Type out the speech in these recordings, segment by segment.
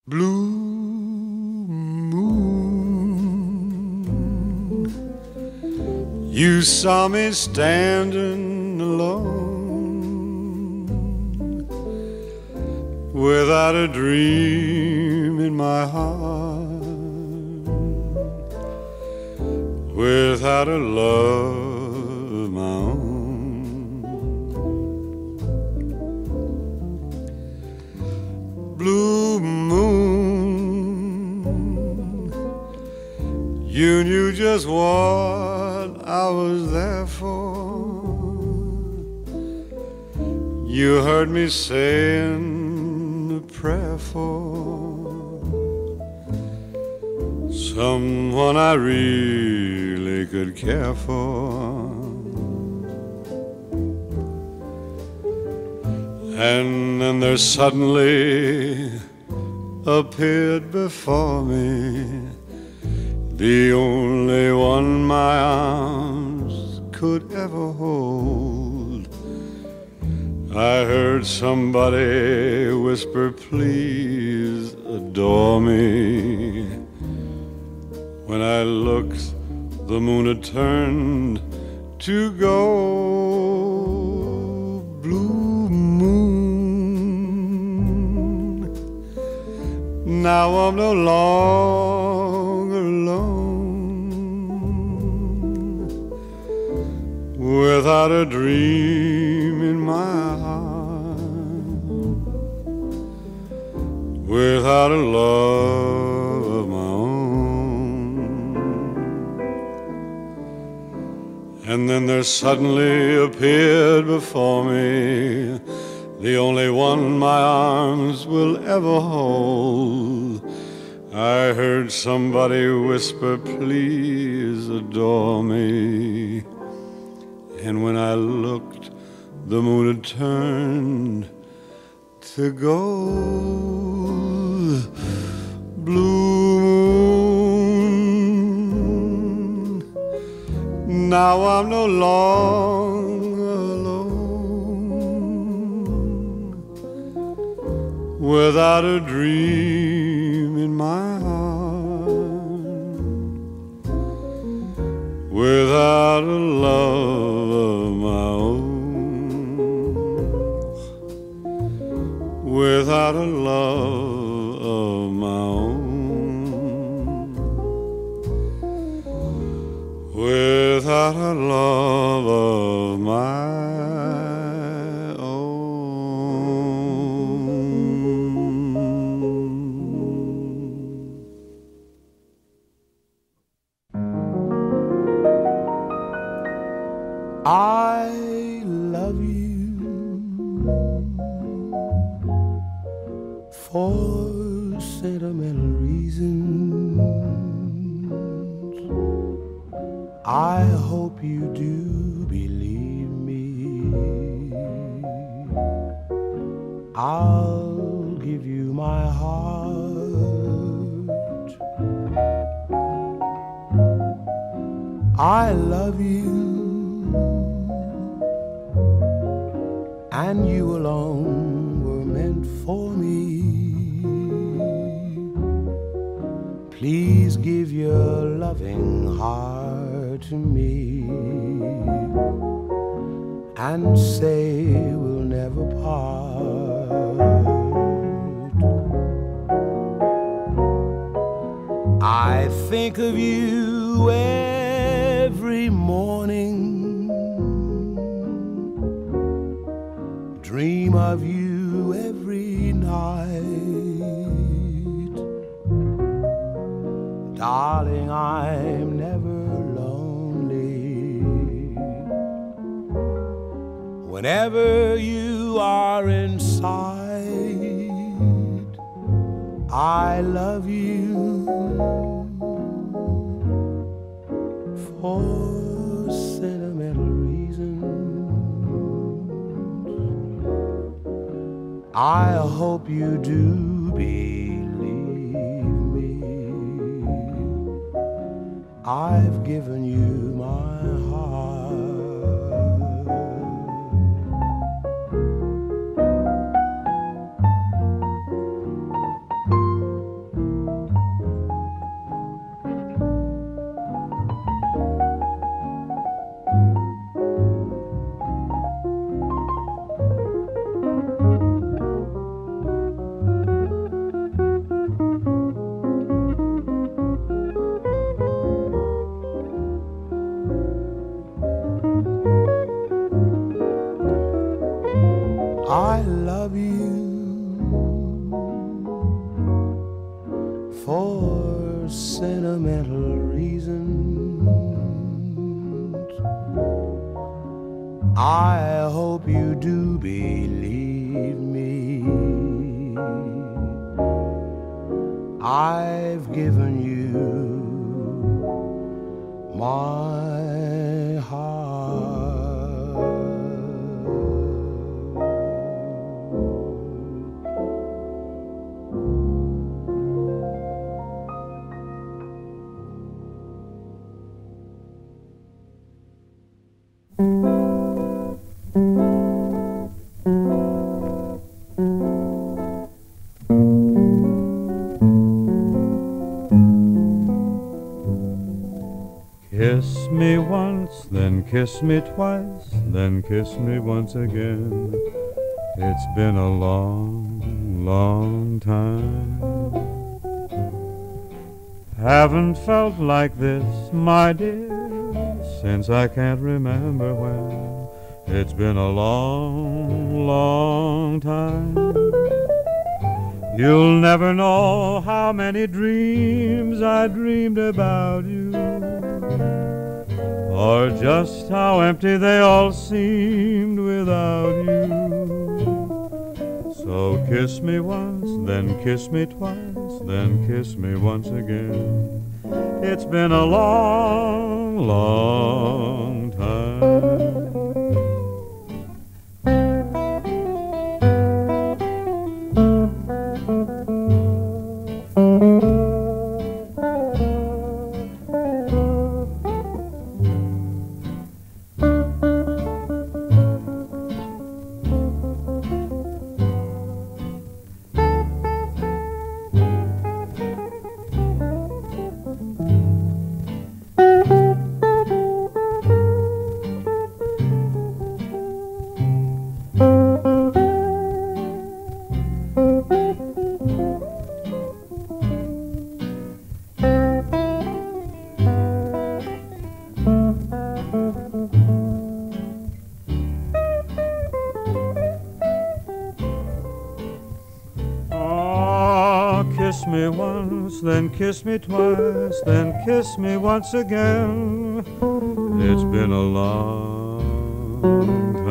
Blue moon, you saw me standing alone, without a dream in my heart, without a love of my own. Blue moon, you knew just what I was there for. You heard me saying a prayer for someone I really could care for. And then there suddenly appeared before me the only one my arms could ever hold. I heard somebody whisper, please adore me. When I looked, the moon had turned to gold. Blue moon, now I'm no longer alone, without a dream in my heart, without a love of my own. And then there suddenly appeared before me the only one my arms will ever hold. I heard somebody whisper, please adore me. And when I looked, the moon had turned to gold. Blue moon, now I'm no longer alone, without a dream in my heart, without a love of my own, without a love of my own, without a love of my own. I love you for sentimental reasons. I hope you do believe me. I'll give you my heart. I love you, and you alone were meant for me. Please give your loving heart to me and say we'll never part. I think of you every morning, dream of you every night. Darling, I'm never lonely whenever you are in sight. I love you for sentimental reasons. I hope you do believe me. I've given you my heart. for sentimental reasons. I hope you do believe me. I've given you my heart. Kiss me once, then kiss me twice, then kiss me once again. It's been a long, long time. Haven't felt like this, my dear, since I can't remember when. It's been a long, long time. You'll never know how many dreams I dreamed about you, or just how empty they all seemed without you. So kiss me once, then kiss me twice, then kiss me once again. It's been a long, long time. Kiss me once, then kiss me twice, then kiss me once again. It's been a long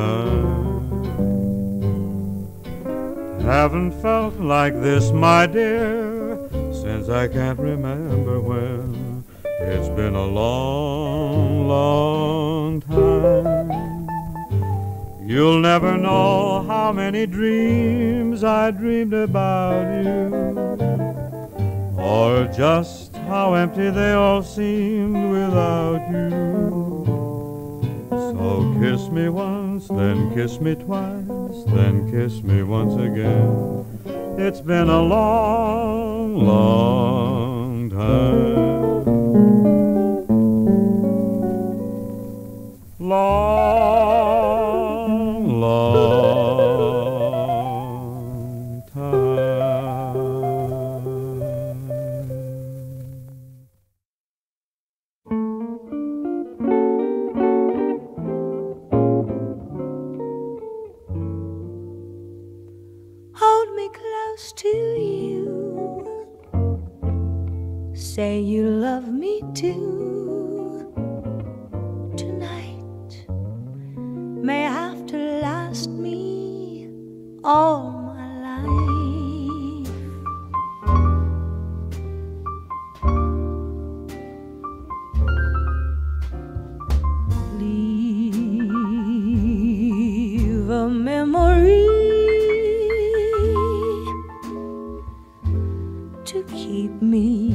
time. Haven't felt like this, my dear, since I can't remember when. It's been a long, long time. You'll never know how many dreams I dreamed about you, or just how empty they all seemed without you. So kiss me once, then kiss me twice, then kiss me once again. It's been a long, long time. Long, long time. Hold me close to you. Say you love me too. Tonight may have to last me all my life. Leave a memory to keep me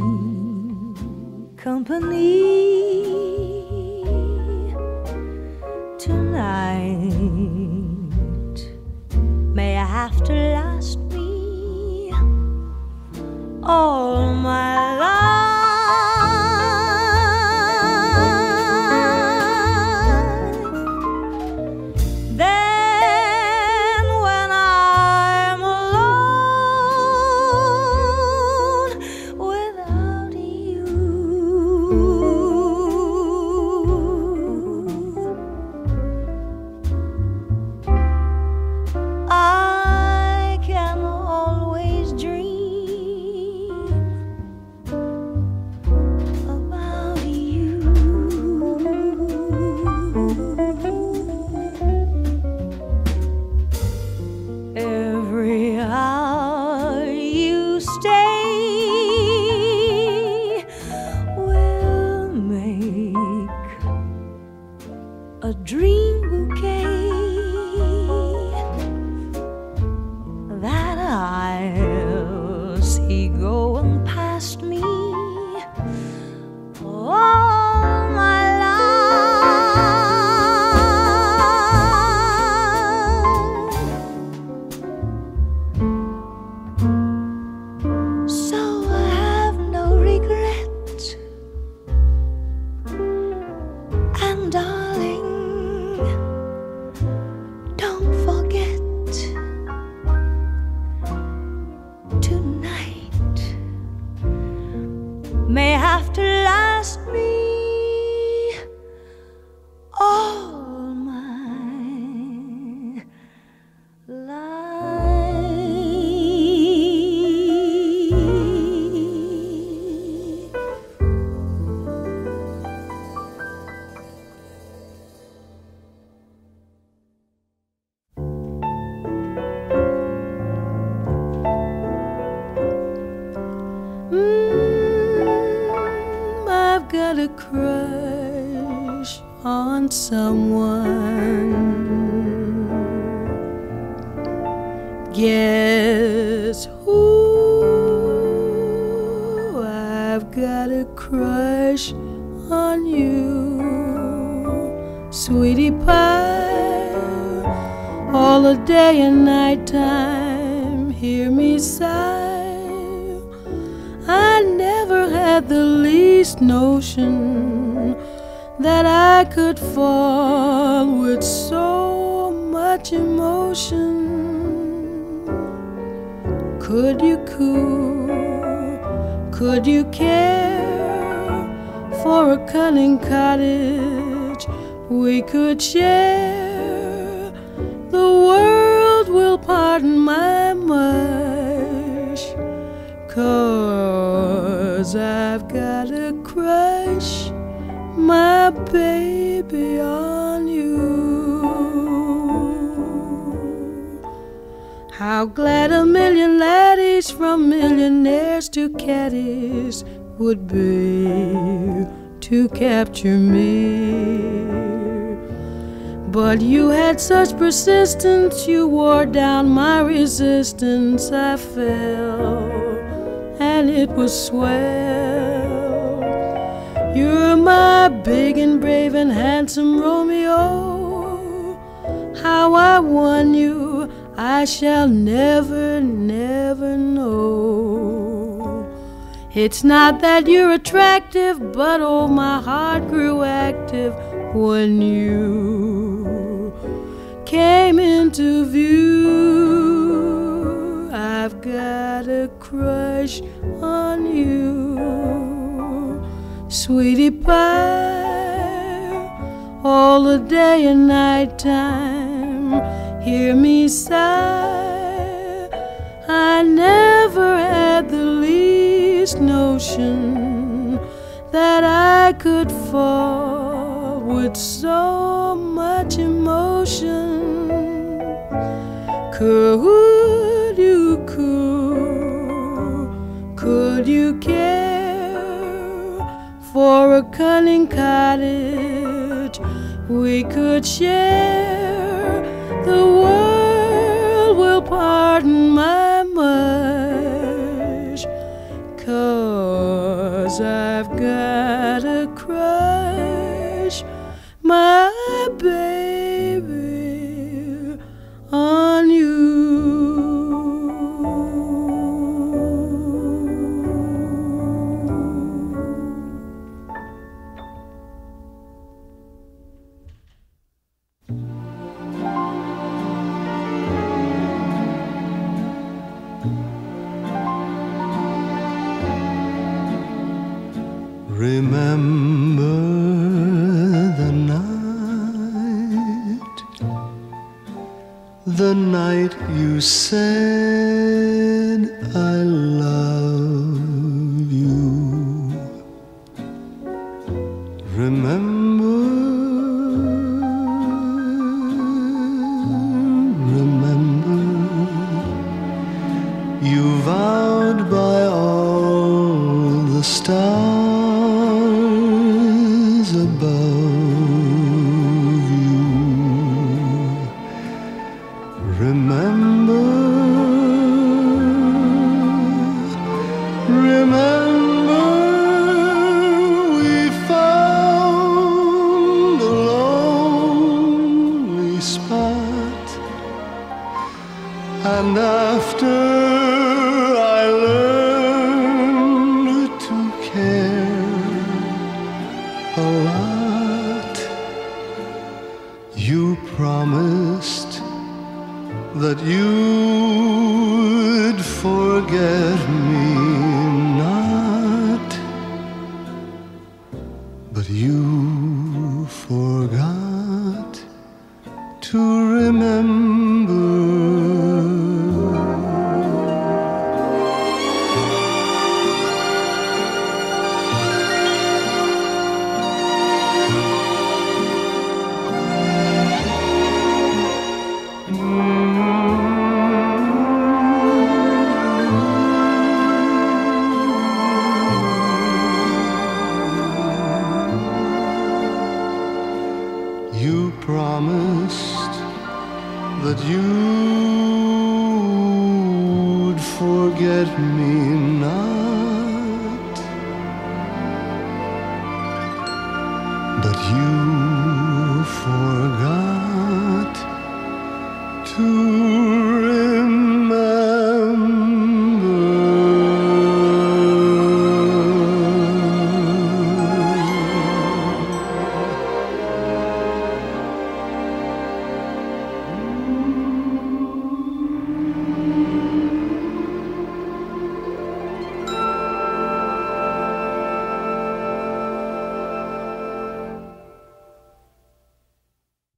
company. Tonight may I have to last me all my life. Then when I'm alone without you, I can always dream going past me all my life. So I have no regrets, and darling, don't forget, tonight may have to last me all my life. I've got a crush on someone. Guess who? I've got a crush on you, sweetie pie. All the day and night time, hear me sigh. I never had the least notion that I could fall with so much emotion. Could you coo? Could you care for a cunning cottage we could share? The world will pardon my mush, 'cause I've got a crush, my baby, on you. How glad a million laddies from millionaires to caddies would be to capture me. But you had such persistence, you wore down my resistance. I fell, and it was swell. You're my big and brave and handsome Romeo. How I won you, I shall never, never know. It's not that you're attractive, but oh, my heart grew active when you came into view. I've got a crush on you, sweetie pie. All the day and night time, hear me sigh. I never had the least notion that I could fall with so much emotion. Could you coo? Could you care for a cunning cottage we could share? The world will pardon my mush, 'cause I've got a crush, my baby, on you. Remember the night you said I love you. Remember you vowed by all the stars above you. Remember Remember, we found a lonely spot, and after I learned to care a lot, you promised that you'd forget me not, but you forgot to remember. You promised that you'd forget me not, but you